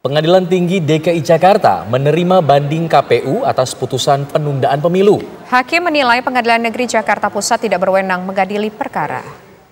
Pengadilan Tinggi DKI Jakarta menerima banding KPU atas putusan penundaan pemilu. Hakim menilai Pengadilan Negeri Jakarta Pusat tidak berwenang mengadili perkara.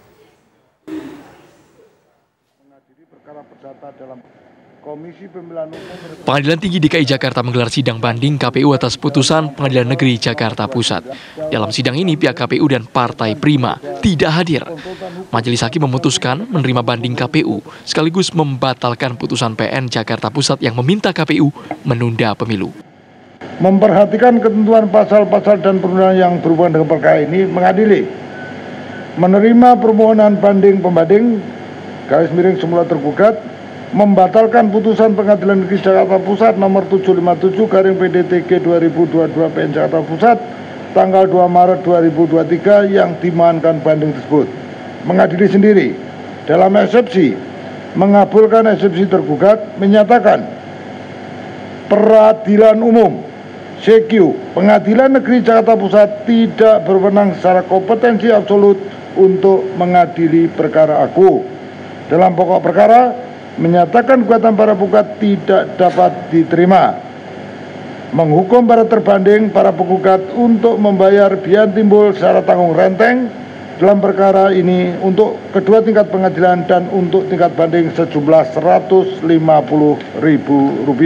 Pengadilan Tinggi DKI Jakarta menggelar sidang banding KPU atas putusan Pengadilan Negeri Jakarta Pusat. Dalam sidang ini pihak KPU dan Partai Prima tidak hadir. Majelis Hakim memutuskan menerima banding KPU sekaligus membatalkan putusan PN Jakarta Pusat yang meminta KPU menunda pemilu. Memperhatikan ketentuan pasal-pasal dan perundangan yang berhubungan dengan perkara ini, mengadili, menerima permohonan banding pembanding / semula tergugat, membatalkan putusan Pengadilan Negeri Jakarta Pusat nomor 757/PDTG 2022 PN Jakarta Pusat tanggal 2 Maret 2023 yang dimohonkan banding tersebut. Mengadili sendiri dalam eksepsi, mengabulkan eksepsi tergugat, menyatakan Peradilan Umum CQ Pengadilan Negeri Jakarta Pusat tidak berwenang secara kompetensi absolut untuk mengadili perkara aku. Dalam pokok perkara menyatakan gugatan para penggugat tidak dapat diterima, menghukum para terbanding para penggugat untuk membayar biaya timbul secara tanggung renteng dalam perkara ini untuk kedua tingkat pengadilan dan untuk tingkat banding sejumlah Rp150.000.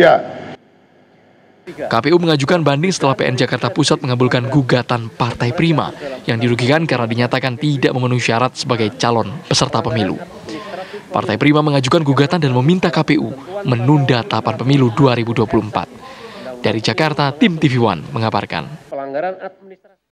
KPU mengajukan banding setelah PN Jakarta Pusat mengabulkan gugatan Partai Prima yang dirugikan karena dinyatakan tidak memenuhi syarat sebagai calon peserta pemilu. Partai Prima mengajukan gugatan dan meminta KPU menunda tahapan pemilu 2024. Dari Jakarta, tim TV One mengabarkan.